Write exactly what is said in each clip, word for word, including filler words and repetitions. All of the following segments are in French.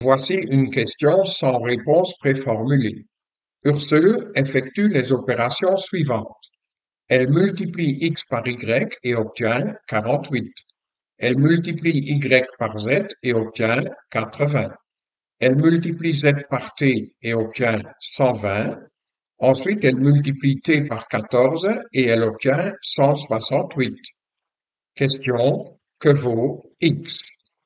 Voici une question sans réponse préformulée. Ursule effectue les opérations suivantes. Elle multiplie x par y et obtient quarante-huit. Elle multiplie y par z et obtient quatre-vingts. Elle multiplie z par t et obtient cent vingt. Ensuite, elle multiplie t par quatorze et elle obtient cent soixante-huit. Question: que vaut x?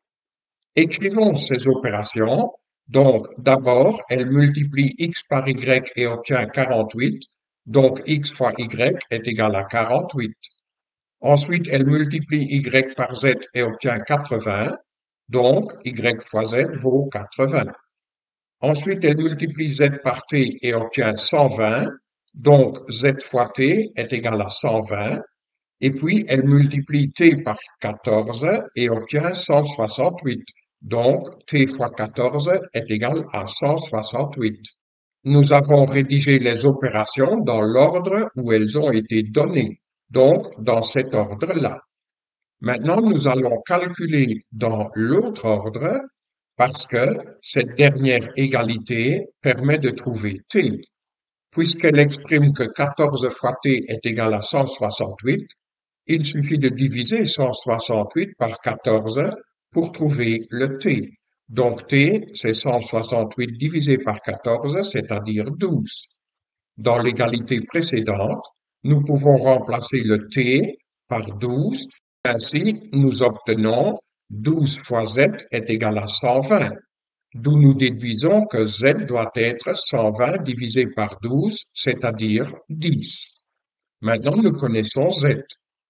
Écrivons ces opérations. Donc, d'abord, elle multiplie x par y et obtient quarante-huit. Donc, x fois y est égal à quarante-huit. Ensuite, elle multiplie y par z et obtient quatre-vingts. Donc, y fois z vaut quatre-vingts. Ensuite, elle multiplie z par t et obtient cent vingt. Donc, z fois t est égal à cent vingt. Et puis, elle multiplie t par quatorze et obtient cent soixante-huit. Donc, t fois quatorze est égal à cent soixante-huit. Nous avons rédigé les opérations dans l'ordre où elles ont été données, donc dans cet ordre-là. Maintenant, nous allons calculer dans l'autre ordre parce que cette dernière égalité permet de trouver t. Puisqu'elle exprime que quatorze fois t est égal à cent soixante-huit, il suffit de diviser cent soixante-huit par quatorze pour trouver le t. Donc t, c'est cent soixante-huit divisé par quatorze, c'est-à-dire douze. Dans l'égalité précédente, nous pouvons remplacer le t par douze. Ainsi, nous obtenons douze fois z est égal à cent vingt, d'où nous déduisons que z doit être cent vingt divisé par douze, c'est-à-dire dix. Maintenant, nous connaissons z.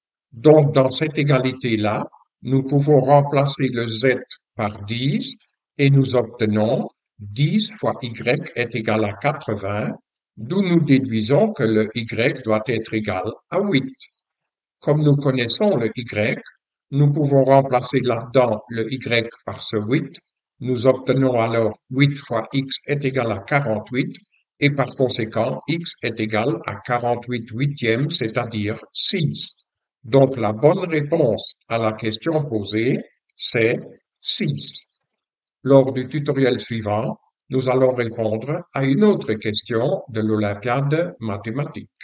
Donc, dans cette égalité-là, nous pouvons remplacer le z par dix et nous obtenons dix fois y est égal à quatre-vingts, d'où nous déduisons que le y doit être égal à huit. Comme nous connaissons le y, nous pouvons remplacer là-dedans le y par ce huit. Nous obtenons alors huit fois x est égal à quarante-huit et par conséquent, x est égal à quarante-huit huitièmes, c'est-à-dire six. Donc, la bonne réponse à la question posée, c'est six. Lors du tutoriel suivant, nous allons répondre à une autre question de l'Olympiade mathématique.